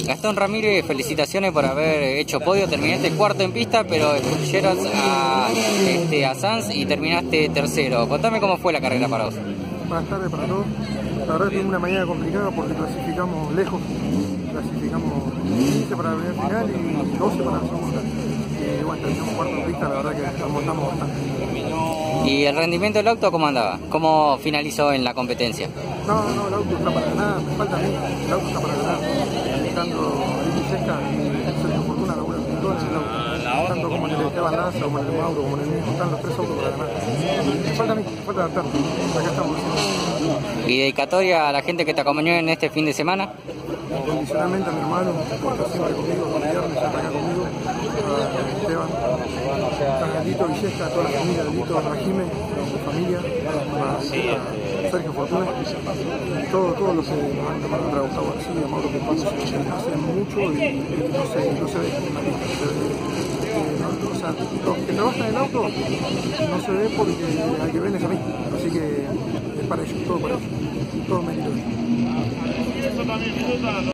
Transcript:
Gastón Ramírez, felicitaciones por haber hecho podio. Terminaste cuarto en pista, pero escucharon a Sanz y terminaste tercero. Contame cómo fue la carrera para vos. Buenas tardes para todos. La verdad que fue una mañana complicada porque clasificamos lejos. Clasificamos 15 para la primera final y 12 para la segunda. Y bueno, terminamos cuarto en pista, la verdad que remontamos bastante. ¿Y el rendimiento del auto cómo andaba? ¿Cómo finalizó en la competencia? No, el auto está para ganar, me falta a mí, el auto está para ganar. Tanto Ricky Sesca y Sergio Fortuna laburan juntos en el auto. Tanto como en el Esteban Laza, como en el Mauro, como en el mismo, están los tres autos para ganar. Me falta a mí, me falta adaptarme. Acá estamos. ¿Y dedicatoria a la gente que te acompañó en este fin de semana? Incondicionalmente a mi hermano, que está siempre conmigo, con viernes, está acá conmigo, a Esteban, a Lito Villesca, a toda la familia de Lito, a Rajime, a su familia, a Sergio Fortuna, todos los que nos han tomado a Gustavo García, a Mauro Pepano, hace mucho y no se ve en la pista. O sea, los que trabajan en el auto no se ve porque hay que verles a mí, así que es para ellos, todo para ellos, todo mérito.